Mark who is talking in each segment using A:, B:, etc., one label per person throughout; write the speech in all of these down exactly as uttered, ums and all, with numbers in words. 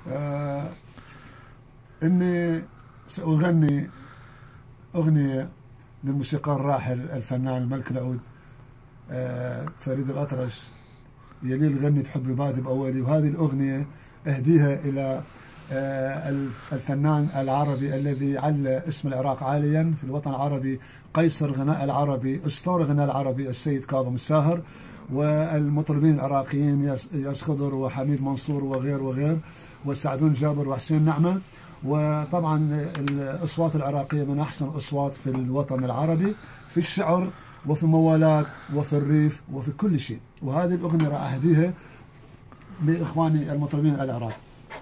A: آه إني سأغني أغنية للموسيقار الراحل الفنان الملك العود آه فريد الأطرش، يلي الغني بحب بادي بأولي. وهذه الأغنية أهديها إلى آه الفنان العربي الذي على اسم العراق عاليا في الوطن العربي، قيصر غناء العربي، أسطورة غناء العربي السيد كاظم الساهر، والمطربين العراقيين ياس خضر وحميد منصور وغير وغير، وسعدون جابر وحسين نعمة. وطبعا الأصوات العراقية من أحسن الأصوات في الوطن العربي، في الشعر وفي الموالات وفي الريف وفي كل شيء. وهذه الأغنية راح أهديها لإخواني المطربين العراق.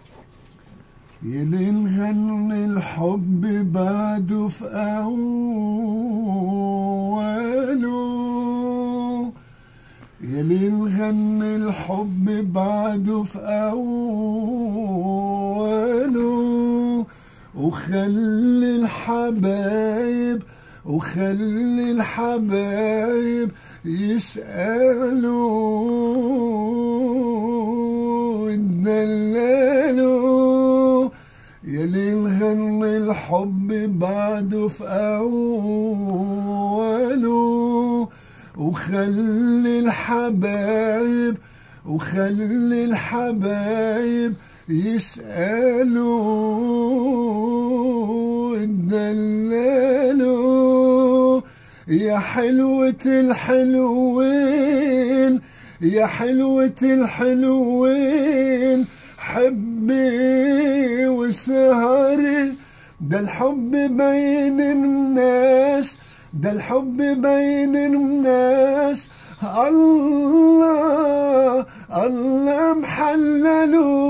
A: يلي نغني الحب بعده في أوله، يلي نغني الحب بعده في أوله، وخلي الحبايب وخلي الحبايب يسألوا يدللوا. يلي نغني الحب بعده في أوله، وخلي الحبايب وخلي الحبايب يسألوا يدللوا. يا حلوة الحلوين يا حلوة الحلوين حبي وسهري، ده الحب بين الناس ده الحب بين الناس. الله الله محللوا